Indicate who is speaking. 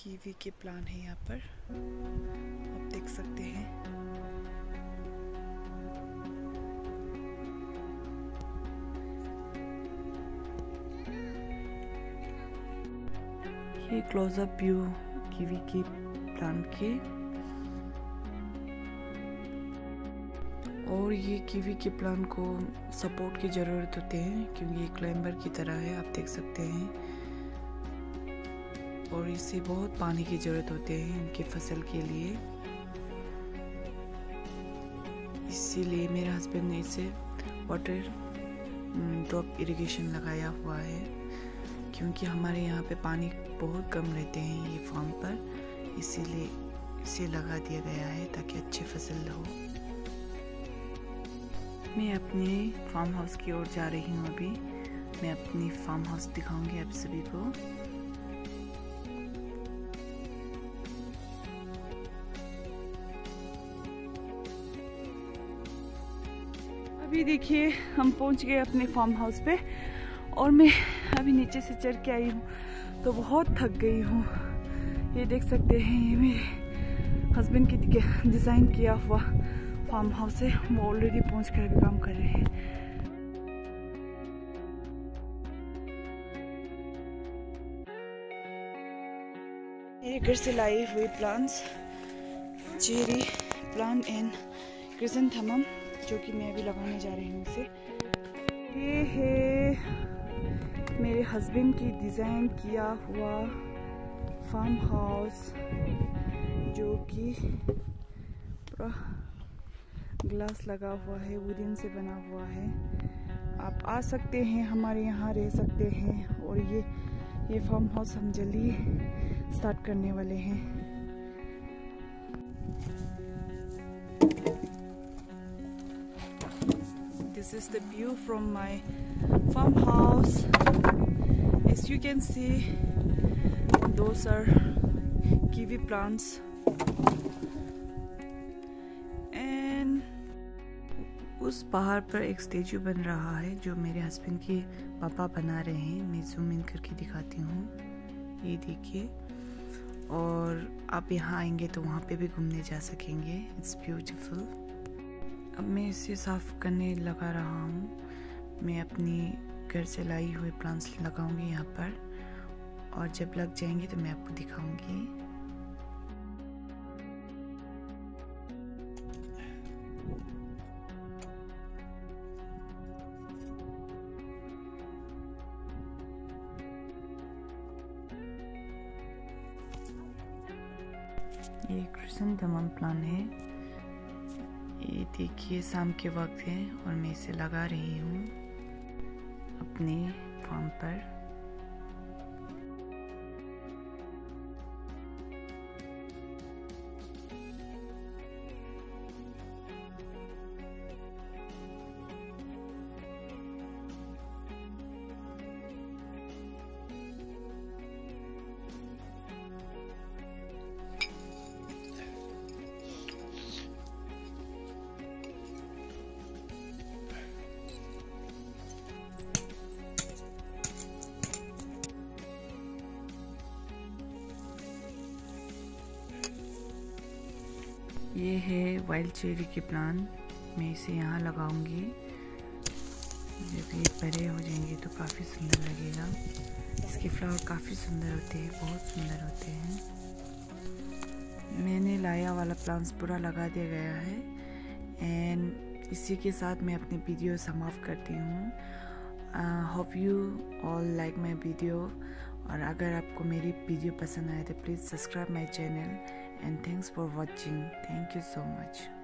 Speaker 1: Kiwi के plant है यहाँ पर, आप देख सकते हैं। ये क्लोजअप व्यू कीवी के प्लांट के, और ये कीवी के प्लांट को सपोर्ट की ज़रूरत होते हैं क्योंकि ये क्लाइंबर की तरह है, आप देख सकते हैं। और इसे बहुत पानी की ज़रूरत होते हैं इनके फसल के लिए, इसीलिए मेरे हस्बैंड ने इसे वाटर ड्रॉप इरिगेशन लगाया हुआ है क्योंकि हमारे यहाँ पे पानी बहुत कम रहते हैं ये फार्म पर, इसीलिए इसे लगा दिया गया है ताकि अच्छी फसल हो। मैं अपने फार्म हाउस की ओर जा रही हूँ। अभी मैं अपनी फार्म हाउस दिखाऊंगी आप सभी को। अभी देखिए हम पहुँच गए अपने फार्म हाउस पे, और मैं अभी नीचे से चढ़ के आई हूँ तो बहुत थक गई हूँ। ये देख सकते हैं, ये मेरे हस्बैंड की डिज़ाइन किया हुआ फार्म हाउस है, वो ऑलरेडी पहुंच कर भी काम कर रहे हैं। ये घर से लाए हुए plants, cherry plant and chrysanthemum, जो कि मैं अभी लगाने जा रही हूँ इसे। ये है मेरे हस्बैंड की डिज़ाइन किया हुआ फार्म हाउस, जो कि पूरा ग्लास लगा हुआ है, वुडन से बना हुआ है। आप आ सकते हैं, हमारे यहाँ रह सकते हैं। और ये फार्म हाउस हम जल्दी स्टार्ट करने वाले हैं। This is the view from my farm house. As you can see, those are kiwi plants. उस पहाड़ पर एक स्टेचू बन रहा है जो मेरे हस्बैंड के पापा बना रहे हैं। मैं जूम इन करके दिखाती हूँ, ये देखिए। और आप यहाँ आएंगे तो वहाँ पे भी घूमने जा सकेंगे, इट्स ब्यूटीफुल। अब मैं इसे साफ करने लगा रहा हूँ। मैं अपनी घर से लाई हुए प्लांट्स लगाऊंगी यहाँ पर, और जब लग जाएंगे तो मैं आपको दिखाऊंगी। ये क्रिसेंथेमम प्लांट है, ये देखिए शाम के वक्त है और मैं इसे लगा रही हूँ अपने फार्म पर। ये है वाइल्ड चेरी के प्लांट, मैं इसे यहाँ लगाऊंगी। जब ये बड़े हो जाएंगे तो काफ़ी सुंदर लगेगा। इसके फ्लावर काफ़ी सुंदर होते हैं, बहुत सुंदर होते हैं। मैंने लाया वाला प्लांट्स पूरा लगा दिया गया है। एंड इसी के साथ मैं अपनी वीडियो समाप्त करती हूँ। Hope you all like my video, और अगर आपको मेरी वीडियो पसंद आए तो please subscribe my channel. And thanks for watching. Thank you so much.